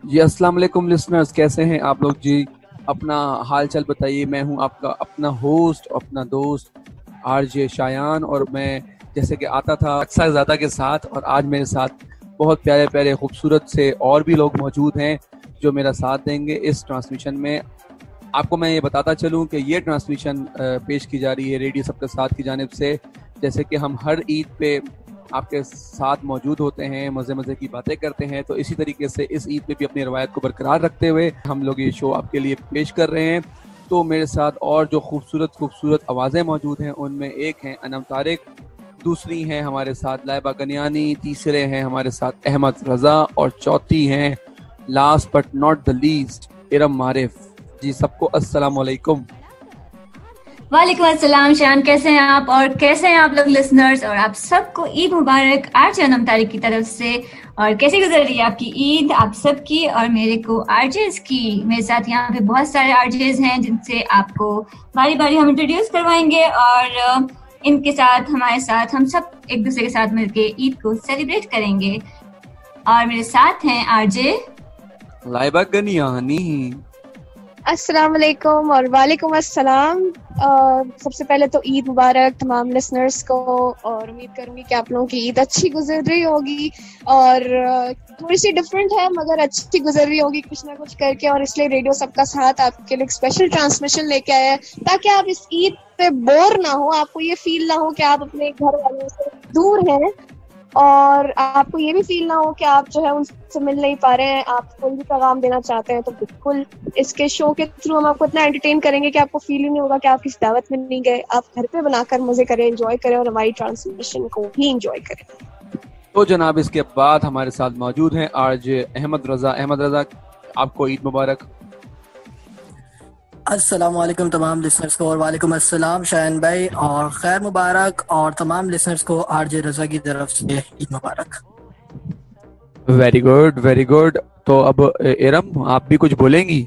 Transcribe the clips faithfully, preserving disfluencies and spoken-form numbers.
जी अस्सलाम वालेकुम लिसनर्स, कैसे हैं आप लोग जी। अपना हाल चाल बताइए। मैं हूं आपका अपना होस्ट, अपना दोस्त आरजे शायान, और मैं जैसे कि आता था अक्सर ज़्यादा के साथ, और आज मेरे साथ बहुत प्यारे प्यारे खूबसूरत से और भी लोग मौजूद हैं जो मेरा साथ देंगे इस ट्रांसमिशन में। आपको मैं ये बताता चलूं कि ये ट्रांसमिशन पेश की जा रही है रेडियो सबके साथ की जानिब से। जैसे कि हम हर ईद पे आपके साथ मौजूद होते हैं, मज़े मज़े की बातें करते हैं, तो इसी तरीके से इस ईद पे भी अपनी रवायत को बरकरार रखते हुए हम लोग ये शो आपके लिए पेश कर रहे हैं। तो मेरे साथ और जो खूबसूरत खूबसूरत आवाज़ें मौजूद हैं उनमें एक हैं अनम तारिक, दूसरी हैं हमारे साथ लाइबा गनियानी, तीसरे हैं हमारे साथ अहमद रज़ा, और चौथी हैं last but not the least Iram Marif. जी सबको अस्सलाम वालेकुम। वालेकुम अस्सलाम शान, कैसे हैं आप और कैसे हैं आप लोग लिसनर्स, और आप सबको ईद मुबारक आरजे अनम तारिक की तरफ से। और कैसी गुजर रही है आपकी ईद आप सबकी और मेरे को आरजेस की। मेरे साथ यहाँ पे बहुत सारे आरजेस हैं जिनसे आपको बारी बारी हम इंट्रोड्यूस करवाएंगे, और इनके साथ हमारे साथ हम सब एक दूसरे के साथ मिलके ईद को सेलिब्रेट करेंगे। और मेरे साथ हैं आरजे लाइबा गनियानी। अस्सलाम वालेकुम और वालेकुम अस्सलाम। सबसे पहले तो ईद मुबारक तमाम लिसनर्स को, और उम्मीद करूंगी कि आप लोगों की ईद अच्छी गुजर रही होगी, और थोड़ी सी डिफरेंट है मगर अच्छी गुजर रही होगी कुछ ना कुछ करके। और इसलिए रेडियो सबका साथ आपके लिए स्पेशल ट्रांसमिशन लेके आया है ताकि आप इस ईद पे बोर ना हो, आपको ये फील ना हो कि आप अपने घर वालों से दूर हैं, और आपको ये भी फील ना हो कि आप जो है उनसे मिल नहीं पा रहे हैं, आप कोई भी पैगाम देना चाहते हैं तो बिल्कुल इसके शो के थ्रू हम आपको इतना एंटरटेन करेंगे कि आपको फील ही नहीं होगा कि आप किसी दावत में नहीं गए। आप घर पे बनाकर मजे करें, एंजॉय करें, और हमारी ट्रांसमिशन को भी एंजॉय करें। तो जनाब इसके बाद हमारे साथ मौजूद हैं आरजे अहमद रज़ा। अहमद रज़ा, आपको ईद मुबारक। अस्सलाम वालेकुम तमाम लिसनर्स को, और वालेकुम अस्सलाम शायन भाई, और खैर मुबारक, और तमाम लिसनर्स को आरजे रज़ा की तरफ से ईद मुबारक। Very good very good. तो अब इरम, आप भी कुछ बोलेंगी?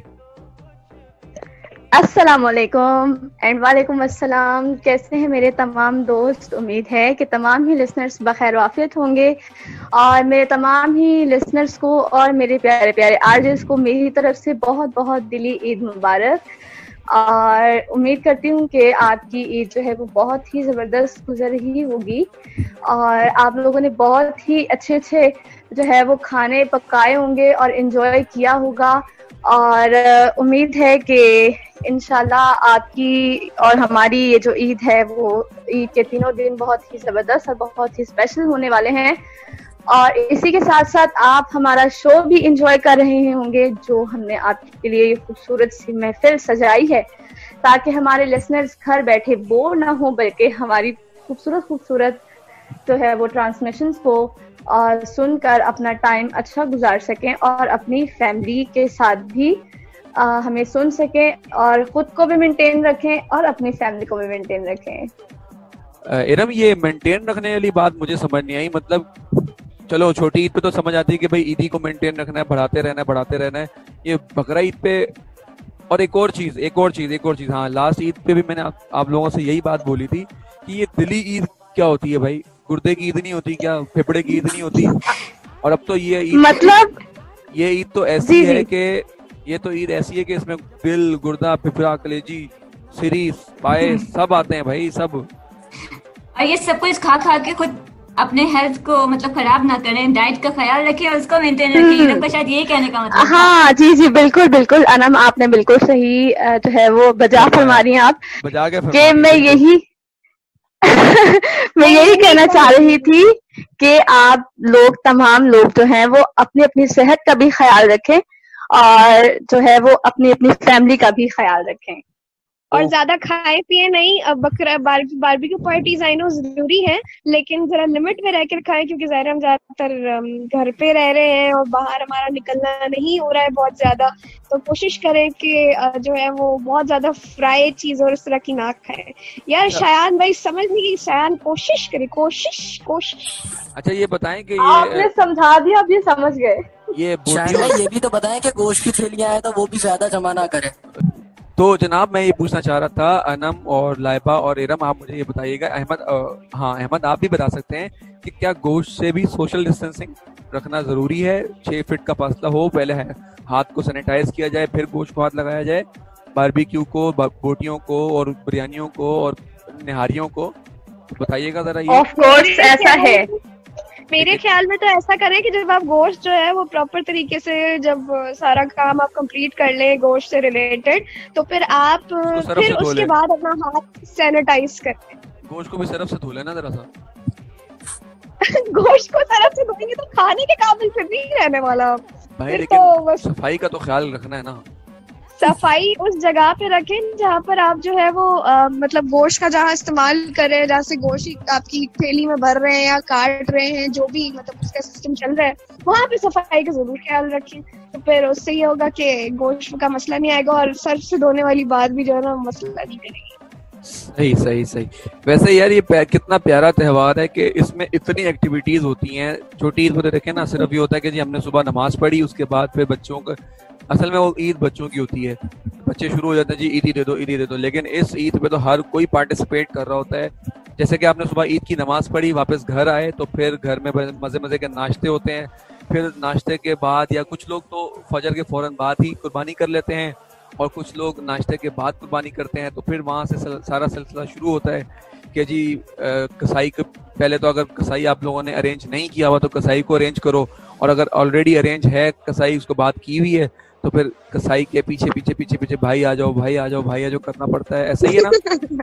अस्सलाम वालेकुम एंड वालेकुम अस्सलाम। कैसे हैं मेरे तमाम दोस्त? उम्मीद है कि तमाम ही लिसनर्स बखैर वाफियत होंगे, और मेरे तमाम ही लिसनर्स को और मेरे प्यारे प्यारे आरजेस को मेरी तरफ से बहुत बहुत दिली ईद मुबारक। और उम्मीद करती हूँ कि आपकी ईद जो है वो बहुत ही ज़बरदस्त गुजर रही होगी, और आप लोगों ने बहुत ही अच्छे अच्छे जो है वो खाने पकाए होंगे और इन्जॉय किया होगा। और उम्मीद है कि इंशाल्लाह आपकी और हमारी ये जो ईद है वो ईद के तीनों दिन बहुत ही ज़बरदस्त और बहुत ही स्पेशल होने वाले हैं। और इसी के साथ साथ आप हमारा शो भी इंजॉय कर रहे होंगे जो हमने आपके लिए ये खूबसूरत सी महफिल सजाई है, ताकि हमारे लिसनर्स घर बैठे बोर ना हो, बल्कि हमारी खूबसूरत खूबसूरत जो है वो ट्रांसमिशंस को और सुनकर अपना टाइम अच्छा गुजार सकें, और अपनी फैमिली के साथ भी आ, हमें सुन सकें, और खुद को भी मेंटेन रखें और अपनी फैमिली को भी मेंटेन रखें। इरम, ये मेंटेन रखने वाली बात मुझे समझ नहीं आई। मतलब चलो छोटी ईद पे तो समझ आती है कि भाई ईदी को मेंटेन रखना है, बढ़ाते रहना है बढ़ाते रहना है। ये बकरा ईद पे, और एक और चीज एक और चीज एक और चीज हाँ, लास्ट ईद पे भी मैंने आप, आप लोगों से यही बात बोली थी कि ये दिली ईद क्या होती है भाई? गुर्दे की ईद नहीं होती क्या? फेफड़े की ईद नहीं होती? और अब तो ये ईद मतलब ये ईद तो ऐसी है कि ये तो ईद ऐसी है कि इसमें दिल, गुर्दा, फेफड़ा, कलेजी, सिरी, पाए सब आते हैं भाई, सब। और ये सब कुछ खा खा के खुद अपने हेल्थ को मतलब खराब ना करें, डाइट का ख्याल रखें और उसको मेंटेन रखें। इरम का शायद यही कहने का मतलब। हाँ जी जी बिल्कुल बिल्कुल अनम, आपने बिल्कुल सही जो है वो बजा फरमा रही हैं आप, बजा के कि मैं यही मैं यही कहना चाह रही थी कि आप लोग तमाम लोग जो हैं वो अपनी अपनी सेहत का भी ख्याल रखें, और जो है वो अपनी अपनी फैमिली का भी ख्याल रखें, और ज्यादा खाए पिए नहीं। अब बकरा बारबी बारबेक्यू पार्टीज आई नो जरूरी है, लेकिन जरा लिमिट में रहकर खाएं, क्योंकि ज़ाहिर हम ज्यादातर घर पे रह रहे हैं और बाहर हमारा निकलना नहीं हो रहा है बहुत ज्यादा। तो कोशिश करें कि जो है वो बहुत ज्यादा फ्राई चीज और इस तरह की ना खाएं। यार शायान भाई समझ नहीं, शायान कोशिश करे, कोशिश कोशिश अच्छा ये बताएं कि ये आपने समझा दिया, अब ये समझ गए। ये शायद ये भी तो बताएं कि गोश्त की थैलियां हैं तो वो भी ज्यादा जमा ना करें। तो जनाब मैं ये पूछना चाह रहा था, अनम और लाइबा और इरम, आप मुझे ये बताइएगा। अहमद, हाँ अहमद आप भी बता सकते हैं कि क्या गोश्त से भी सोशल डिस्टेंसिंग रखना जरूरी है, छह फीट का फासला हो, पहले है, हाथ को सैनिटाइज किया जाए, फिर गोश्त को हाथ लगाया जाए, बारबेक्यू को, बोटियों को और बिरयानियों को और निहारियों को। बताइएगा जरा ये। ऑफ कोर्स ऐसा है। मेरे ख्याल में तो ऐसा करें कि जब आप गोश्त जो है वो प्रॉपर तरीके से जब सारा काम आप कंप्लीट कर लें गोश्त से रिलेटेड, तो फिर आप फिर उसके बाद अपना हाथ सैनिटाइज करें। गोश्त को भी सरफ से धो लेना जरा सा। गोश्त को सरफ से धोएंगे तो खाने के काबिल फिर नहीं रहने वाला भाई, फिर लेकिन तो सफाई का तो ख्याल रखना है ना। सफाई उस जगह पे रखें जहाँ पर आप जो है वो आ, मतलब गोश्त का जहाँ इस्तेमाल करें, जहाँ से गोश्त आपकी थैली में भर रहे हैं या काट रहे हैं, जो भी मतलब उसका सिस्टम चल रहा है, वहाँ पे सफाई का जरूर ख्याल रखें। तो फिर उससे ये होगा कि गोश्त का मसला नहीं आएगा और सर्फ से धोने वाली बात भी जो है ना मसला नहीं करेगी। सही सही सही। वैसे यार ये प्या, कितना प्यारा त्योहार है कि इसमें इतनी एक्टिविटीज होती हैं। छोटी ईद पर देखें ना, सिर्फ ये होता है कि जी हमने सुबह नमाज पढ़ी, उसके बाद फिर बच्चों का, असल में वो ईद बच्चों की होती है, बच्चे शुरू हो जाते हैं जी ईदी दे दो ईदी दे दो। लेकिन इस ईद पे तो हर कोई पार्टिसिपेट कर रहा होता है। जैसे कि आपने सुबह ईद की नमाज पढ़ी, वापस घर आए तो फिर घर में मजे मजे के नाश्ते होते हैं, फिर नाश्ते के बाद या कुछ लोग तो फजर के फौरन बाद ही कुर्बानी कर लेते हैं और कुछ लोग नाश्ते के बाद कुर्बानी करते हैं। तो फिर वहाँ से सारा सिलसिला शुरू होता है कि जी कसाई के, पहले तो अगर कसाई आप लोगों ने अरेंज नहीं किया हुआ तो कसाई को अरेंज करो, और अगर ऑलरेडी अरेंज है कसाई, उसको बात की हुई है, तो फिर कसाई के पीछे पीछे पीछे पीछे भाई आ जाओ भाई आ जाओ भाई आ जाओ करना पड़ता है। ऐसा ही है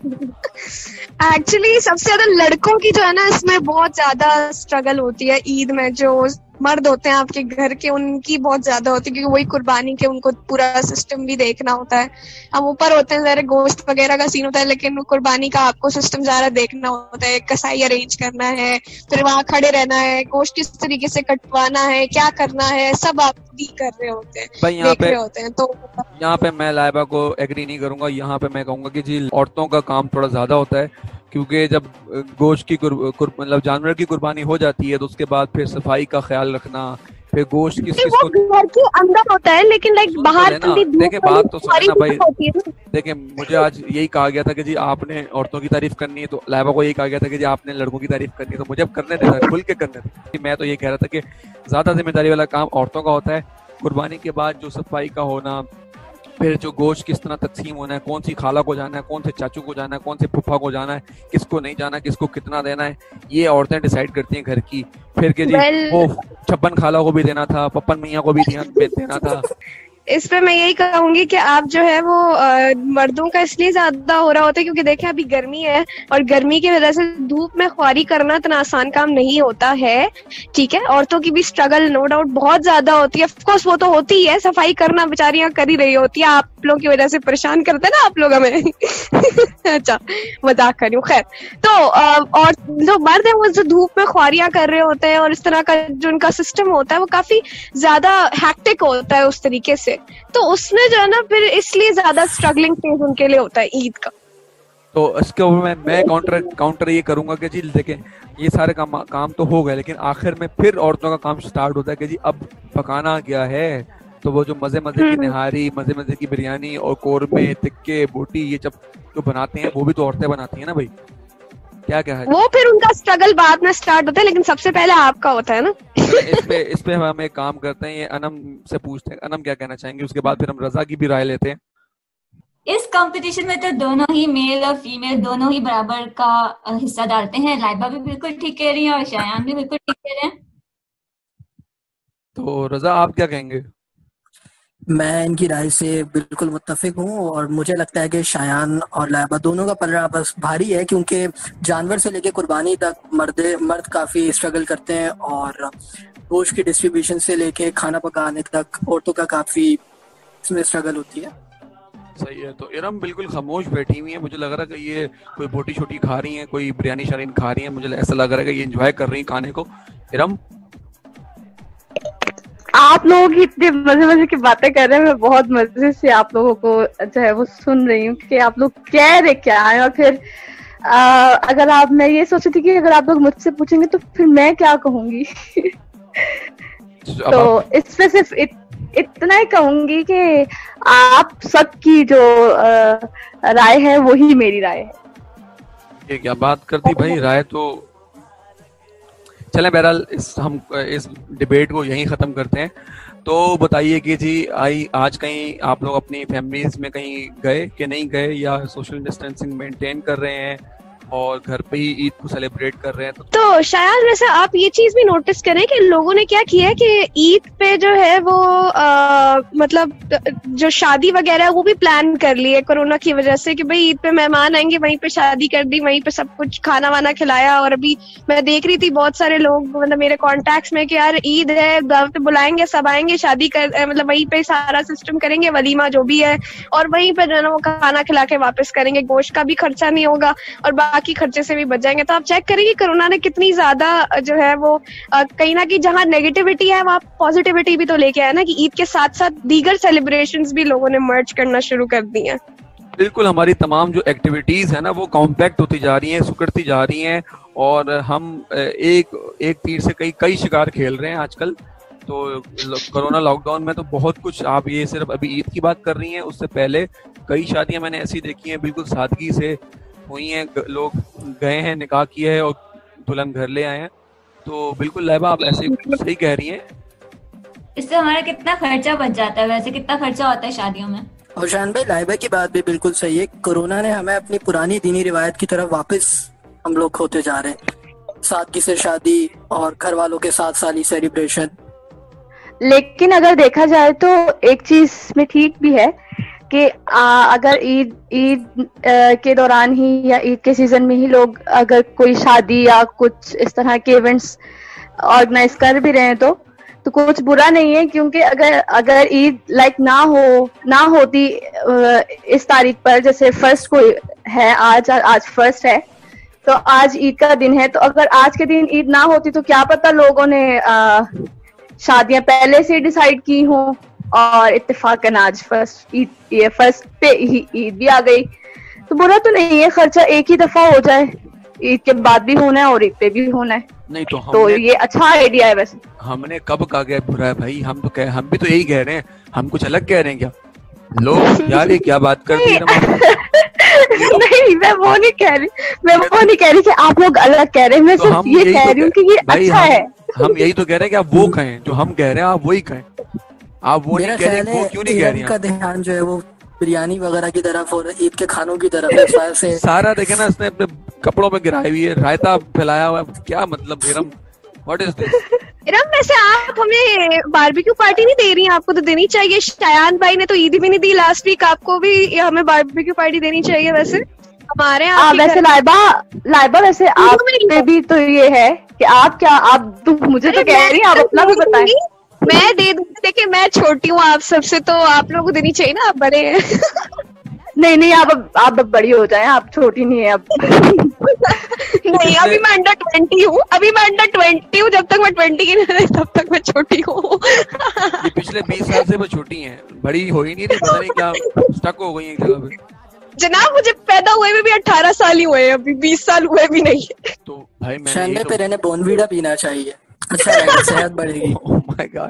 ना। एक्चुअली सबसे ज्यादा लड़कों की जो है ना इसमें बहुत ज्यादा स्ट्रगल होती है ईद में। जो मर्द होते हैं आपके घर के उनकी बहुत ज्यादा होती है क्योंकि वही कुर्बानी के उनको पूरा सिस्टम भी देखना होता है। हम ऊपर होते हैं जरा गोश्त वगैरह का सीन होता है, लेकिन कुर्बानी का आपको सिस्टम ज्यादा देखना होता है। कसाई अरेंज करना है, फिर वहाँ खड़े रहना है, गोश्त किस तरीके से कटवाना है, क्या करना है, सब आप भी कर रहे होते हैं, देख रहे होते हैं। तो यहाँ पे मैं लाइबा को एग्री नहीं करूंगा। यहाँ पे मैं कहूंगा कि जी औरतों का काम थोड़ा ज्यादा होता है, क्योंकि जब गोश्त की मतलब जानवर की कुर्बानी हो जाती है तो उसके बाद फिर सफाई का ख्याल रखना, फिर गोश्त किस किस को घर के अंदर होता है, लेकिन लाइक बाहर देखे बात तो सुने ना भाई। देखे मुझे आज यही कहा गया था कि जी आपने औरतों की तारीफ करनी है, तो लाइबा को यही कहा गया था कि जी आपने लड़कों की तारीफ करनी है, तो मुझे अब करने देना, खुल के करने देना। मैं तो ये कह रहा था कि ज्यादा जिम्मेदारी वाला काम औरतों का होता है। कुर्बानी के बाद जो सफाई का होना, फिर जो गोश्त किस तरह तकसीम होना है, कौन सी खाला को जाना है, कौन से चाचू को जाना है, कौन से फूफा को जाना है, किसको नहीं जाना, किसको कितना देना है, ये औरतें डिसाइड करती हैं घर की। फिर के जी well, वो छप्पन खाला को भी देना था, पप्पन मियाँ को भी देना था। इस पे मैं यही कहूंगी कि आप जो है वो आ, मर्दों का इसलिए ज्यादा हो रहा होता है क्योंकि देखें अभी गर्मी है और गर्मी की वजह से धूप में ख्वारी करना इतना आसान काम नहीं होता है। ठीक है, औरतों की भी स्ट्रगल नो डाउट बहुत ज्यादा होती है। ऑफ कोर्स वो तो होती है, सफाई करना बेचारियां कर ही रही होती है, आप लोगों की वजह से परेशान करते हैं ना आप लोग हमें। अच्छा मजाक कर रही हूँ। खैर तो आ, और जो मर्द है वो जो धूप में ख्वारियां कर रहे होते हैं और इस तरह का जो उनका सिस्टम होता है वो काफी ज्यादा हैक्टिक होता है उस तरीके से, तो उसमें जो है ना फिर इसलिए ज्यादा स्ट्रगलिंग फेज उनके लिए होता है ईद का। तो इसके ऊपर मैं मैं काउंटर काउंटर ये करूंगा कि जी देखें ये सारे काम काम तो हो गए, लेकिन आखिर में फिर औरतों का काम स्टार्ट होता है कि जी अब पकाना क्या है। तो वो जो मजे मजे की निहारी, मजे मजे की बिरयानी और कोरमे, टिक्के, बोटी, ये जब जो बनाते हैं वो भी तो औरतें बनाती हैं ना भाई। क्या क्या है वो फिर उनका स्ट्रगल बाद में स्टार्ट होता है, लेकिन सबसे पहले आपका होता है ना। इस पे इस पे हम एक काम करते हैं, ये अनम से पूछते हैं, अनम क्या कहना चाहेंगे, उसके बाद फिर हम रजा की भी राय लेते हैं। इस कंपटीशन में तो दोनों ही मेल और फीमेल दोनों ही बराबर का हिस्सा डालते हैं। लाइबा भी बिल्कुल ठीक कह रही है और शायान भी बिल्कुल ठीक कह रहे हैं। तो रजा आप क्या कहेंगे? मैं इनकी राय से बिल्कुल मुत्तफिक हूँ और मुझे लगता है कि शायान और लाइबा दोनों का पलड़ा बस भारी है, क्योंकि जानवर से लेके कुर्बानी तक मर्द मर्द काफ़ी स्ट्रगल करते हैं और गोश्त की डिस्ट्रीब्यूशन से लेके खाना पकाने तक औरतों का काफ़ी इसमें स्ट्रगल होती है। सही है। तो इरम बिल्कुल खामोश बैठी हुई है, मुझे लग रहा है कि ये कोई बोटी छोटी खा रही है, कोई बिरयानी शरीन खा रही है, मुझे ऐसा लग रहा है कि ये एंजॉय कर रही है खाने को। इरम आप लोग इतने मजे मजे की बातें कर रहे हैं, मैं बहुत मजे से आप लोगों को जो है वो सुन रही हूँ कि आप लोग कह रहे क्या है। और फिर आ, अगर आप, मैं ये सोच रही थी कि अगर आप लोग मुझसे पूछेंगे तो फिर मैं क्या कहूंगी। तो इस पे सिर्फ इत, इतना ही कहूंगी कि आप सबकी जो आ, राय है वही मेरी राय है। ये क्या बात करती भाई, राय तो चलें बहरहाल इस हम इस डिबेट को यहीं ख़त्म करते हैं। तो बताइए कि जी आई आज कहीं आप लोग अपनी फैमिलीज में कहीं गए कि नहीं गए, या सोशल डिस्टेंसिंग मेंटेन कर रहे हैं और घर पे ही ईद को सेलिब्रेट कर रहे हैं? तो, तो शायद वैसे आप ये चीज भी नोटिस करें कि लोगों ने क्या किया है कि ईद पे जो है वो आ, मतलब जो शादी वगैरह है वो भी प्लान कर ली है कोरोना की वजह से, कि भाई ईद पे मेहमान आएंगे, वहीं पे शादी कर दी, वहीं पे सब कुछ खाना वाना खिलाया। और अभी मैं देख रही थी बहुत सारे लोग मतलब मेरे कॉन्टेक्ट्स में कि यार ईद है, दावत बुलाएंगे, सब आएंगे, शादी कर मतलब वहीं पे सारा सिस्टम करेंगे, वलीमा जो भी है, और वहीं पे जो है ना वो खाना खिला के वापस करेंगे, गोश्त का भी खर्चा नहीं होगा और बाकी खर्चे से भी बच जाएंगे। तो आप चेक करेंगे कोरोना ने कितनी ज्यादा जो है वो कहीं ना कहीं जहां नेगेटिविटी है वहां पॉजिटिविटी भी तो लेके आया ना, कि ईद के साथ साथ दीगर सेलिब्रेशंस भी लोगों ने मर्ज करना शुरू कर दी हैं। बिल्कुल, हमारी तमाम जो एक्टिविटीज है ना वो कॉम्पैक्ट होती जा रही हैं, सुकड़ती जा रही हैं, और हम एक एक तीर से कई कई शिकार खेल रहे हैं आजकल। तो कोरोना लॉकडाउन में तो बहुत कुछ, आप ये सिर्फ अभी ईद की बात कर रही हैं, उससे पहले कई शादियां मैंने ऐसी देखी हैं बिल्कुल सादगी से हुई हैं, लोग गए हैं, निकाह किए हैं और दुल्हन घर ले आए हैं। तो बिल्कुल लैबा आप ऐसे सही कह रही हैं। इससे हमारा कितना खर्चा बच जाता है, वैसे कितना खर्चा होता है शादियों में। और शान भाई लाइबा की बात भी बिल्कुल सही है, कोरोना ने हमें अपनी पुरानी दीनी रिवायत की तरफ वापस हम लोग होते जा रहे हैं, सादगी से शादी और घर वालों के साथ साली सेलिब्रेशन। लेकिन अगर देखा जाए तो एक चीज में ठीक भी है कि अगर ईद ईद के दौरान ही या ईद के सीजन में ही लोग अगर कोई शादी या कुछ इस तरह के इवेंट्स ऑर्गेनाइज कर भी रहे हैं तो तो कुछ बुरा नहीं है, क्योंकि अगर अगर ईद लाइक ना हो ना होती इस तारीख पर, जैसे फर्स्ट को है आज आज फर्स्ट है तो आज ईद का दिन है, तो अगर आज के दिन ईद ना होती तो क्या पता लोगों ने शादियां पहले से डिसाइड की हों और इत्तेफाकन आज फर्स्ट ईद ये फर्स्ट पे ही ईद भी आ गई। तो बुरा तो नहीं है, खर्चा एक ही दफा हो जाए, ईद के बाद भी होना है और ईद पे भी होना है। नहीं तो, तो ये अच्छा आइडिया है। वैसे हमने कब कहा गया बुरा है भाई, हम तो कह हम भी तो यही कह रहे हैं, हम कुछ अलग कह रहे हैं क्या? लोग यार ये क्या बात करते हैं? नहीं मैं वो नहीं कह रही, मैं वो नहीं कह रही कि आप लोग अलग कह रहे हैं, मैं सिर्फ ये कह रही हूँ कि ये अच्छा है। हम यही तो कह रहे हैं कि आप वो कहें जो हम कह रहे हैं, आप वही कहें। आप वो नहीं कह रहे, वो क्यों नहीं कह रही? का ध्यान जो है वो बिरयानी वगैरह की तरफ और ईद के खानों की तरफ है, इस वजह से सारा देखे ना इसने अपने कपड़ों में गिराई हुई है, रायता फैलाया हुआ है, क्या मतलब Iram, what is this? Iram वैसे आप हमें बारबेक्यू पार्टी नहीं दे रही हैं? आपको तो देनी चाहिए। शायान भाई ने तो ईद भी नहीं दी लास्ट वीक, आपको भी हमें बारबेक्यू पार्टी देनी चाहिए। वैसे हमारे यहाँ वैसे लाइबा लाइबा वैसे आप पे भी तो ये है कि आप क्या आप तो मुझे तो कह रही हैं, आप अपना भी बताएं। मैं दे दूंगी, देखिए मैं छोटी हूँ आप सबसे, तो आप लोगों को देनी चाहिए ना, आप बड़े हैं। नहीं नहीं आप आप बड़ी हो जाएं, आप छोटी नहीं है अब। नहीं अभी मैं अंडर ट्वेंटी हूँ, अभी मैं अंडर ट्वेंटी हूँ, जब तक मैं ट्वेंटी की नहीं तब तक मैं छोटी हूँ। ये पिछले बीस साल से वो छोटी हैं, बड़ी हो ही नहीं रही, पता नहीं क्या स्टक हो गई है जगह पे। जनाब मुझे पैदा हुए भी, भी अठारह साल ही हुए हैं, अभी बीस साल हुए भी नहीं। तो भाई मैंने तो... पे बोनवीडा पीना चाहिए, अच्छा रहेगा, सेहत बढ़ेगी। Oh my god.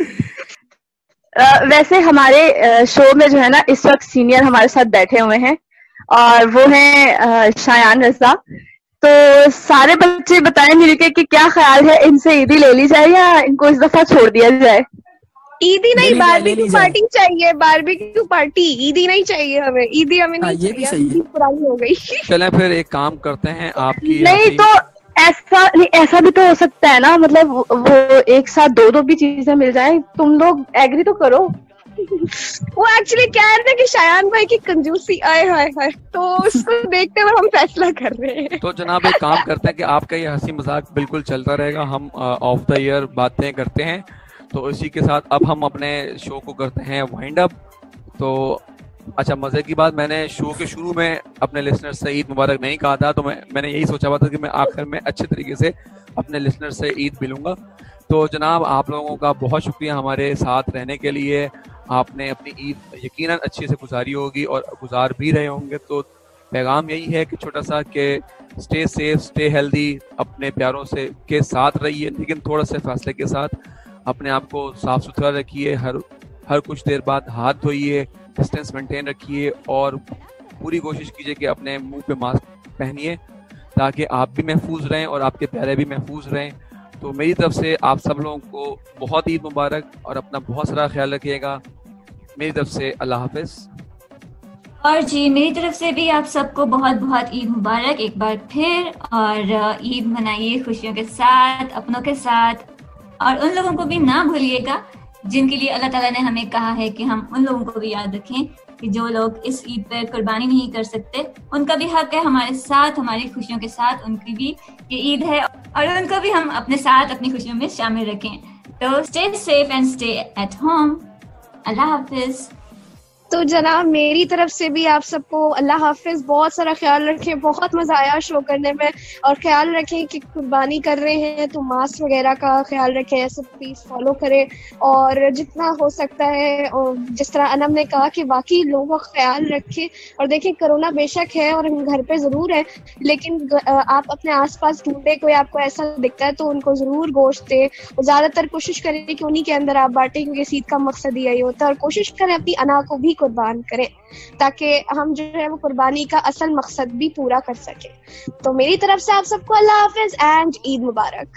वैसे हमारे शो में जो है ना इस वक्त सीनियर हमारे साथ बैठे हुए हैं और वो हैं शायान रज़ा। तो सारे बच्चे बताएं मिलके कि क्या ख्याल है, इनसे ईदी ले ली जाए या इनको इस दफा छोड़ दिया जाए? ईदी नहीं, बारबेक्यू पार्टी चाहिए, बारबेक्यू पार्टी, ईदी नहीं चाहिए हमें, ईदी हमें नहीं ये भी सही है, पुरानी हो गई। चलें फिर एक काम करते हैं, आपकी नहीं तो ऐसा नहीं, ऐसा भी तो हो सकता है ना, मतलब वो एक साथ दो दो भी चीजें मिल जाएं, तुम लोग एग्री तो करो। वो एक्चुअली क्या है ना कि शायान भाई की कंजूसी आए हाय हाय, तो उसको देखते हुए हम फैसला कर रहे हैं। तो जनाब एक काम करते हैं कि आपका ये हंसी मजाक बिल्कुल चलता रहेगा, हम ऑफ द ईयर बातें करते हैं। तो इसी के साथ अब हम अपने शो को करते हैं वाइंड अप। तो अच्छा, मजे की बात, मैंने शो के शुरू में अपने लिसनर से ईद मुबारक नहीं कहा था, तो मैं मैंने यही सोचा हुआ था कि मैं आखिर में अच्छे तरीके से अपने लिसनर से ईद मिलूंगा। तो जनाब आप लोगों का बहुत शुक्रिया हमारे साथ रहने के लिए, आपने अपनी ईद यकीनन अच्छे से गुजारी होगी और गुजार भी रहे होंगे। तो पैगाम यही है कि छोटा सा कि स्टे सेफ, स्टे हेल्दी, अपने प्यारों से के साथ रहिए, लेकिन थोड़ा से फासले के साथ अपने आप को साफ सुथरा रखिए, हर हर कुछ देर बाद हाथ धोइए, डिस्टेंस मेंटेन रखिए और पूरी कोशिश कीजिए कि अपने मुंह पे मास्क पहनिए ताकि आप भी महफूज रहें और आपके प्यारे भी महफूज रहें। तो मेरी तरफ से आप सब लोगों को बहुत ईद मुबारक और अपना बहुत सारा ख्याल रखिएगा। मेरी तरफ से अल्लाह हाफिज। और जी मेरी तरफ से भी आप सबको बहुत बहुत ईद मुबारक एक बार फिर। और ईद मनाइए खुशियों के साथ, अपनों के साथ, और उन लोगों को भी ना भूलिएगा जिनके लिए अल्लाह ताला ने हमें कहा है कि हम उन लोगों को भी याद रखें कि जो लोग इस ईद पर कुर्बानी नहीं कर सकते, उनका भी हक है हमारे साथ, हमारी खुशियों के साथ उनकी भी ये ईद है और उनको भी हम अपने साथ अपनी खुशियों में शामिल रखें। तो stay safe and stay at home. अल्लाह हाफिज। तो जनाब मेरी तरफ से भी आप सबको अल्लाह हाफिज। बहुत सारा ख्याल रखें, बहुत मजा आया शो करने में। और ख्याल रखें कि कुर्बानी कर रहे हैं तो मास्क वगैरह का ख्याल रखें, ऐसे प्लीज फॉलो करें। और जितना हो सकता है, और जिस तरह अनम ने कहा कि वाकई लोगों का ख्याल रखें। और देखिए कोरोना बेशक है और हम घर पे जरूर है, लेकिन आप अपने आसपास ढूंढे, कोई आपको ऐसा दिखता है तो उनको जरूर गोश्त दे। और ज्यादातर कोशिश करें कि उन्हीं के अंदर आप बांटें, क्योंकि इस ईद का मकसद यही होता है। और कोशिश करें अपनी अना को भी कुर्बान करें ताकि हम जो है वो कुर्बानी का असल मकसद भी पूरा कर सके। तो मेरी तरफ से आप सबको अल्लाह हाफिज एंड ईद मुबारक।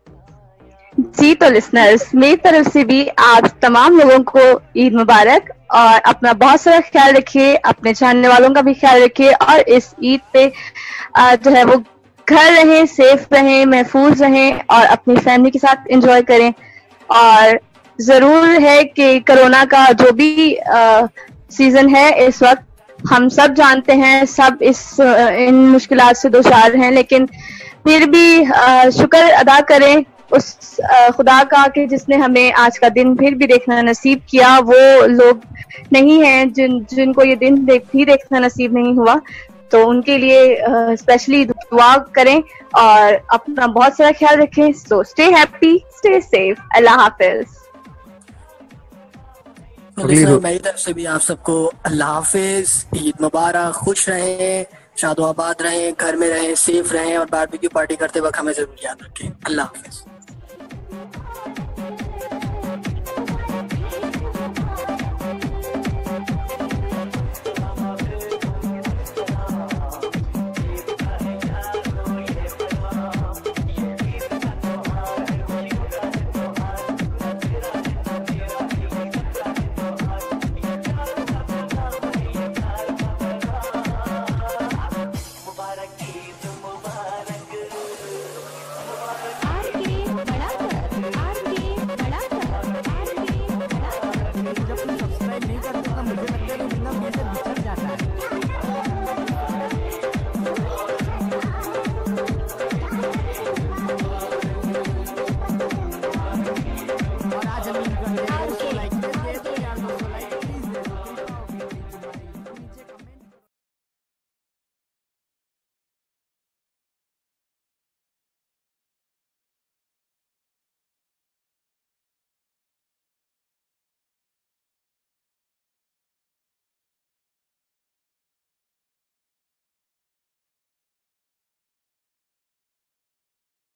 जी तो लिसनर्स, मेरी तरफ से भी आप तमाम लोगों को ईद मुबारक और अपना बहुत सारा ख्याल रखिए, अपने जानने वालों का भी ख्याल रखिए और इस ईद पे जो है वो घर रहें, सेफ रहें, महफूज रहें और अपनी फैमिली के साथ एंजॉय करें। और जरूर है कि कोरोना का जो भी आ, सीजन है इस वक्त, हम सब जानते हैं, सब इस इन मुश्किलात से दो चार हैं, लेकिन फिर भी आ, शुक्र अदा करें उस आ, खुदा का कि जिसने हमें आज का दिन फिर भी देखना नसीब किया। वो लोग नहीं हैं जिन जिनको ये दिन देख भी देखना नसीब नहीं हुआ, तो उनके लिए स्पेशली दुआ करें और अपना बहुत सारा ख्याल रखें। So stay happy, stay safe. अल्लाह हाफिज। मेरी तरफ से भी आप सबको अल्लाह हाफिज, ईद मुबारक, खुश रहें, शादो आबाद रहें, घर में रहें, सेफ रहें और बारबेक्यू पार्टी करते वक्त हमें जरूर याद रखें। अल्लाह हाफिज।